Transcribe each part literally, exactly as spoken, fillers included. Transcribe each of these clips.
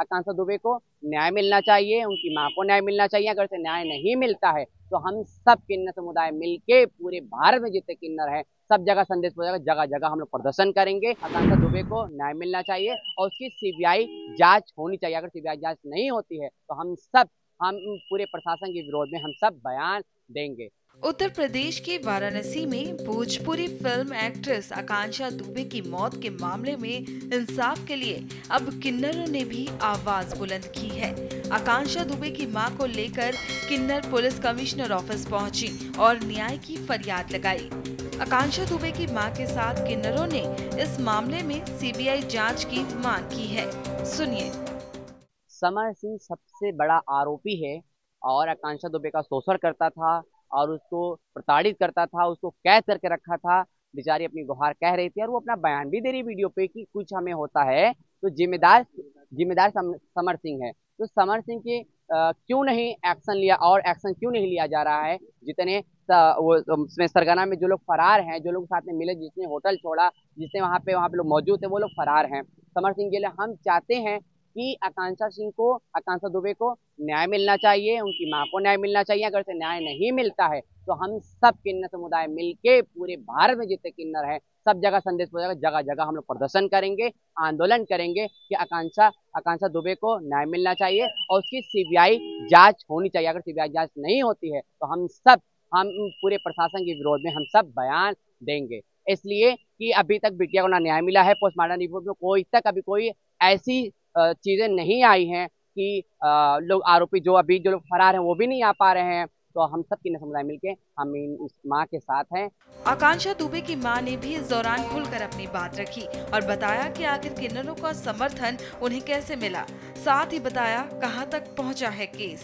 आकांक्षा दुबे को न्याय मिलना चाहिए, उनकी मां को न्याय मिलना चाहिए। अगर से न्याय नहीं मिलता है तो हम सब किन्नर समुदाय मिलके पूरे भारत में जितने किन्नर हैं सब जगह संदेश पहुंचाएगा, जगह जगह हम लोग प्रदर्शन करेंगे। आकांक्षा दुबे को न्याय मिलना चाहिए और उसकी सीबीआई जांच होनी चाहिए। अगर सीबीआई जांच नहीं होती है तो हम सब हम पूरे प्रशासन के विरोध में हम सब बयान देंगे। उत्तर प्रदेश के वाराणसी में भोजपुरी फिल्म एक्ट्रेस आकांक्षा दुबे की मौत के मामले में इंसाफ के लिए अब किन्नरों ने भी आवाज बुलंद की है। आकांक्षा दुबे की मां को लेकर किन्नर पुलिस कमिश्नर ऑफिस पहुंची और न्याय की फरियाद लगाई। आकांक्षा दुबे की मां के साथ किन्नरों ने इस मामले में सीबीआई जांच की मांग की है। सुनिए। समर सिंह सबसे बड़ा आरोपी है और आकांक्षा दुबे का शोषण करता था और उसको प्रताड़ित करता था, उसको कैद करके रखा था। बेचारी अपनी गुहार कह रही थी और वो अपना बयान भी दे रही वीडियो पे कि कुछ हमें होता है तो जिम्मेदार जिम्मेदार सम, समर सिंह है। तो समर सिंह के आ, क्यों नहीं एक्शन लिया और एक्शन क्यों नहीं लिया जा रहा है? जितने वो उसमें सरगना में जो लोग फरार हैं, जो लोग साथ में मिले, जिसने होटल छोड़ा, जिसने वहाँ पे वहाँ पे लोग मौजूद थे, वो लोग फरार हैं। समर सिंह के लिए हम चाहते हैं कि आकांक्षा सिंह को आकांक्षा दुबे को न्याय मिलना चाहिए, उनकी मां को न्याय मिलना चाहिए। अगर से न्याय नहीं मिलता है तो हम सब किन्नर समुदाय मिलके पूरे भारत में जितने किन्नर हैं सब जगह संदेश पहुंचाएगा, जगह जगह हम लोग प्रदर्शन करेंगे, आंदोलन करेंगे कि आकांक्षा आकांक्षा दुबे को न्याय मिलना चाहिए और उसकी सीबीआई जांच होनी चाहिए। अगर सीबीआई जांच नहीं होती है तो हम सब हम पूरे प्रशासन के विरोध में हम सब बयान देंगे। इसलिए कि अभी तक बिटिया को ना न्याय मिला है। पोस्टमार्टम रिपोर्ट में कोई तक अभी कोई ऐसी चीजें नहीं आई हैं कि लोग आरोपी जो अभी जो लोग फरार हैं वो भी नहीं आ पा रहे हैं। तो हम सब किन्नर समुदाय मिलके हम इन उस माँ के साथ हैं। आकांक्षा दुबे की मां ने भी इस दौरान खुलकर अपनी बात रखी और बताया कि आखिर किन्नरों का समर्थन उन्हें कैसे मिला। साथ ही बताया कहां तक पहुंचा है केस।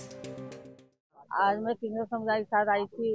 आज मैं किन्नर समुदाय के साथ आई थी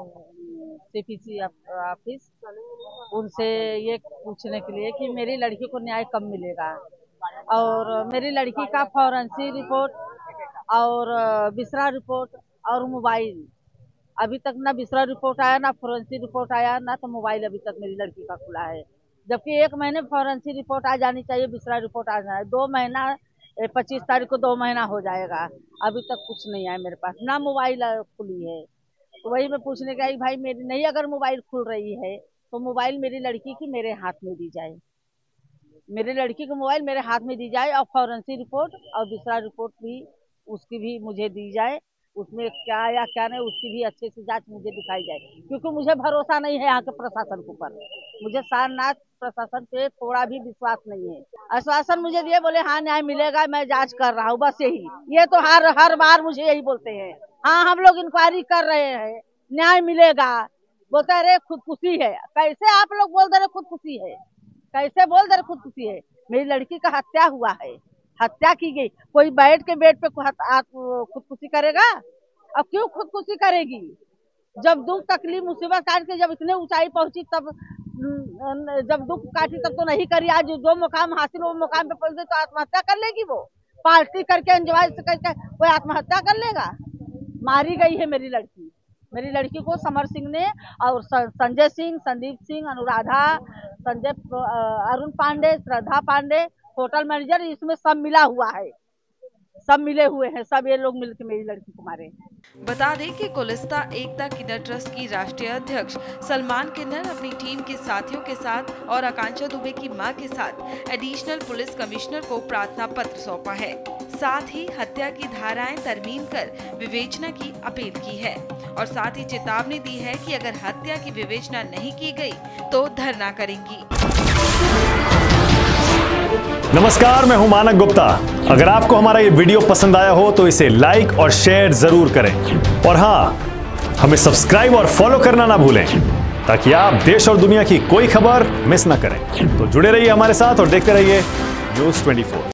सीपीसी ऑफिस, उनसे ये पूछने के लिए कि मेरी लड़की को न्याय कब मिलेगा और मेरी लड़की का फॉरेंसिक रिपोर्ट और बिसरा रिपोर्ट और मोबाइल, अभी तक ना बिसरा रिपोर्ट आया, ना फॉरेंसिक रिपोर्ट आया, ना तो मोबाइल अभी तक मेरी लड़की का खुला है। जबकि एक महीने फॉरेंसिक रिपोर्ट आ जानी चाहिए, बिसरा रिपोर्ट आ जाए। दो महीना पच्चीस तारीख को दो महीना हो जाएगा, अभी तक कुछ नहीं आया मेरे पास, ना मोबाइल खुली है। तो वही मैं पूछने गई भाई मेरी नहीं अगर मोबाइल खुल रही है तो मोबाइल मेरी लड़की की मेरे हाथ में दी जाए, मेरी लड़की का मोबाइल मेरे हाथ में दी जाए और फॉरेंसिक रिपोर्ट और दूसरा रिपोर्ट भी उसकी भी मुझे दी जाए, उसमें क्या या क्या नहीं उसकी भी अच्छे से जांच मुझे दिखाई जाए। क्योंकि मुझे भरोसा नहीं है यहाँ के प्रशासन के ऊपर, मुझे सारनाथ प्रशासन पे थोड़ा भी विश्वास नहीं है। आश्वासन मुझे दिए, बोले हाँ न्याय मिलेगा, मैं जांच कर रहा हूँ, बस यही। ये तो हर हर बार मुझे यही बोलते हैं, हाँ हम लोग इंक्वायरी कर रहे हैं, न्याय मिलेगा। बोलते अरे खुदकुशी है। कैसे आप लोग बोल दे रहे खुदकुशी है? कैसे बोल दे रहे खुदकुशी है? मेरी लड़की का हत्या हुआ है, हत्या की गई। कोई बैठ के बेड पे खुदकुशी करेगा? अब क्यों खुदकुशी करेगी? जब दुख तकलीफ मुसीबत काट के जब इतने ऊंचाई पहुंची तब जब दुख काटी तब तो नहीं करी। आज जो मुकाम हासिल वो मुकाम पे पहुंच गई तो आत्महत्या कर लेगी? वो पार्टी करके एंजॉय करके कोई आत्महत्या कर लेगा? मारी गई है मेरी लड़की। मेरी लड़की को समर सिंह ने और संजय सिंह, संदीप सिंह, अनुराधा, संजय, अरुण पांडे, श्रद्धा पांडे, होटल मैनेजर, इसमें सब मिला हुआ है, सब मिले हुए हैं, सब ये लोग मिलकर मेरी लड़की को मारे। बता दें कि गुलिस्ता एकता किन्नर ट्रस्ट की राष्ट्रीय अध्यक्ष सलमान किन्नर अपनी टीम के साथियों के साथ और आकांक्षा दुबे की मां के साथ एडिशनल पुलिस कमिश्नर को प्रार्थना पत्र सौंपा है। साथ ही हत्या की धाराएं तरमीम कर विवेचना की अपील की है और साथ ही चेतावनी दी है कि अगर हत्या की विवेचना नहीं की गई तो धरना करेंगी। नमस्कार, मैं हूं मानक गुप्ता। अगर आपको हमारा ये वीडियो पसंद आया हो तो इसे लाइक और शेयर जरूर करें और हाँ, हमें सब्सक्राइब और फॉलो करना ना भूलें ताकि आप देश और दुनिया की कोई खबर मिस ना करें। तो जुड़े रहिए हमारे साथ और देखते रहिए न्यूज़ चौबीस।